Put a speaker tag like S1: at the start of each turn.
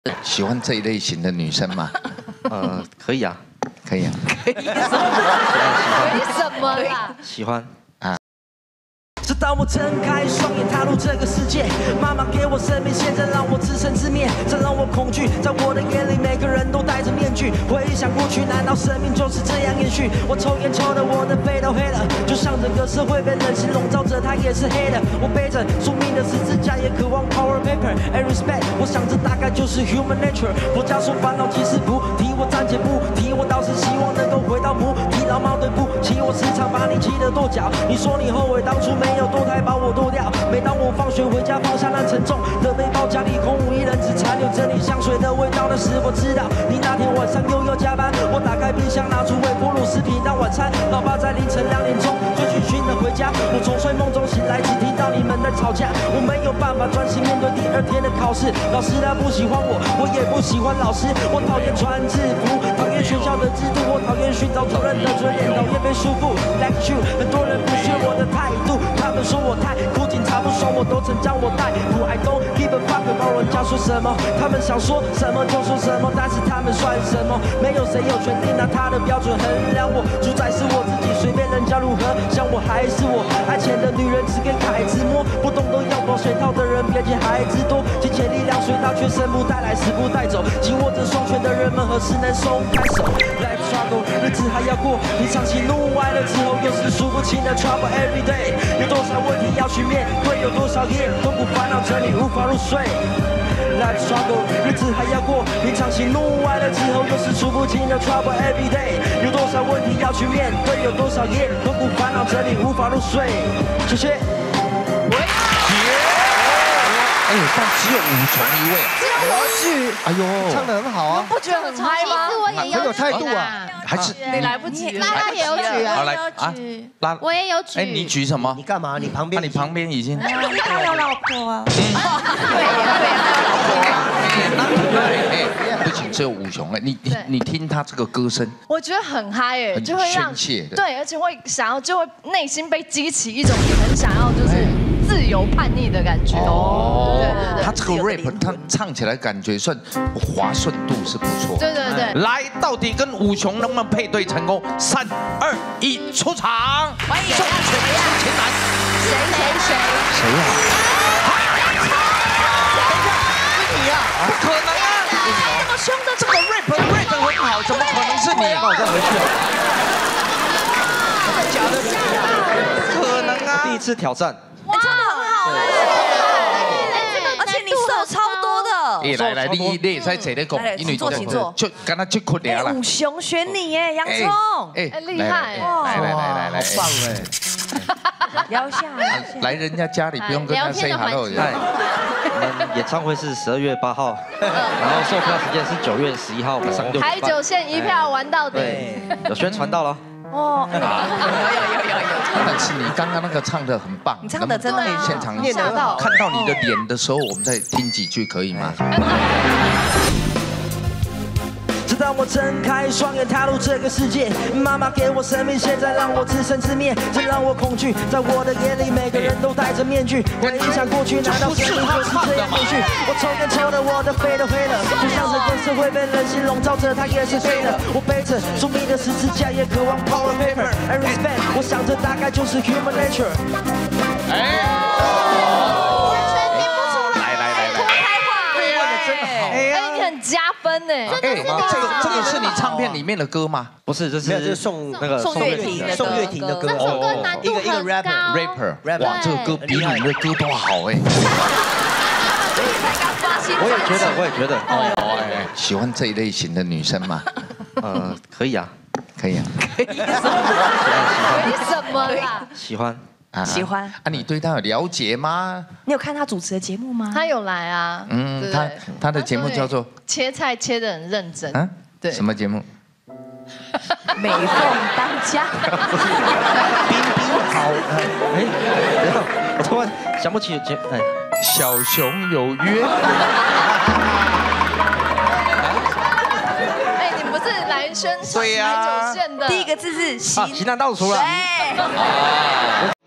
S1: 喜欢这一类型的女生吗？
S2: 可以啊，
S1: 可以啊。
S3: 为什么啦？
S2: 喜欢。
S4: 直到我睁开双眼踏入这个世界，妈妈给我生命，现在让我自生自灭，这让我恐惧。在我的眼里，每个人都戴着面具。回想过去，难道生命就是这样延续？我抽烟抽的我的肺都黑了，就像整个社会被人性笼罩着，它也是黑的。我背着宿命的十字架，也渴望 power paper and respect。我想这大概就是 human nature。佛家说烦恼即是菩提，我暂且不提，我倒是希望能够回到母体，老猫对不起，我时常把你气得跺脚。你说你后悔当初没有堕胎把我剁掉。每当我放学回家，放下那沉重的背包，家里空无一人，只残留着你香水的味道。那时我知道你那天晚上又要加班。我打开冰箱，拿出微波炉食品当晚餐。老爸在凌晨2点钟醉醺醺的回家，我从睡梦中醒来，只听到你们在吵架。我没有办法专心面对第2天的考试，老师他不喜欢我，我也不喜欢老师。我讨厌穿制服，讨厌学校的制度，我讨厌寻找主任的嘴脸，讨厌被束缚。Like you， 很多人不屑我的态度，他们说我太酷，警察不爽我都曾将我逮捕。I don't give a fuck， 老人家说什么，他们想说什么就说什么，但是他们算什么？没有谁有权定拿他的标准衡量我，主宰是我自己，随便人家如何想我还是我。爱钱的女人只给凯子摸，不懂得要保险套的人别见孩子多，金钱力量随他却生不带来死不带走，紧握着双拳的人们何时能松开手 ？Life struggle， 日子还要过，你长期怒哀了之后又是数不清的 trouble every day， 有多少问题要去面对，有多少夜痛苦烦恼着你无法入睡。Life struggle， 日子还要过，你长期怒哀了之后又是数不清的 trouble every day， 有多少问题要去面对，有多少夜痛苦烦恼着你无法入睡。谢谢。
S1: 哎呦，但只有5重1位。
S3: 只有我举，
S1: 哎呦，
S5: 唱得很好啊，
S3: 不觉得很嗨吗？
S6: 其实我也有
S5: 很有态度啊。
S1: 还是
S3: 你来不及，
S6: 拉拉也有举啊，
S1: 好来啊，拉，
S6: 我也有举。
S1: 哎，你举什么
S5: 你？干嘛？你旁边，
S1: 你旁边已经。
S3: 他有老婆啊。
S1: 不仅只有5重哎，你听他这个歌声，
S3: 我觉得很嗨哎，
S1: 很
S3: 就会让
S1: 宣泄的，
S3: 对，而且会想要，就会内心被激起一种很想要就是自由叛逆的感觉。哦，对对对，
S1: 他这个 rap 他唱起来感觉算滑顺度是不错。
S3: 对对对，
S1: 来，到底跟5重能不能配对成功？3、2、1，出场！
S3: 欢迎
S1: 送全前男。
S3: 谁？
S1: 谁呀？是你啊？不可能啊！
S3: 这么凶的
S1: 这个 rap 很好，怎么可能是你？
S5: 那我再回去。
S1: 假的，不可能啊！
S2: 第一次挑战，
S3: 哇，真的很好而且你瘦超多的。
S1: 来，你也使坐咧讲，因为就刚刚就哭了啦。
S3: 五雄选你耶，洋葱。厉害！
S1: 来，
S5: 好棒哎！
S3: 聊一下，
S1: 来人家家里不用跟他 say hello。
S2: 嗨，我们演唱会是12月8号，然后售票时间是9月11号晚上6点半。
S3: 台9线1票玩到底。
S2: 对，有宣传到了。
S3: 哦，有。
S1: 但是你刚刚那个唱的很棒，
S3: 你唱的真的
S1: 现场
S3: 吓到
S1: 看到你的脸的时候，我们再听几句可以吗？
S4: 直到我睁开双眼踏入这个世界，妈妈给我生命，现在让我自生自灭，这让我恐惧。在我的眼里，每个人都戴着面具。回想过去，难道生命就是这样延续？我抽烟抽的我的肺都黑了，就像整个社会被人性笼罩着，它也是黑的。我背着宿命的十字架，也渴望 power paper and respect。我想这大概就是 human nature。
S3: 加分呢！
S1: 这个是你唱片里面的歌吗？
S2: 不是，这是
S5: 宋
S2: 那个
S3: 宋岳庭
S5: 的歌，
S6: 这首歌难度很高。
S1: rapper， 哇，这个歌比你的歌都好哎。
S2: 我也觉得。
S1: 哦，喜欢这一类型的女生吗？
S2: 可以啊，
S1: 可以啊。
S3: 为什么啦？
S2: 喜欢。
S3: 喜欢
S1: 啊？你对他有了解吗？
S7: 你有看他主持的节目吗？
S3: 他有来啊。
S1: 他的节目叫做
S3: 切菜切得很认真。啊？
S1: 对。什么节目？
S7: 美凤当家。
S5: 冰好。
S2: 我突然想不起节。
S1: 小熊有约。
S3: 你不是来宣传台9线的？
S7: 第一个字是
S2: 西南倒数了。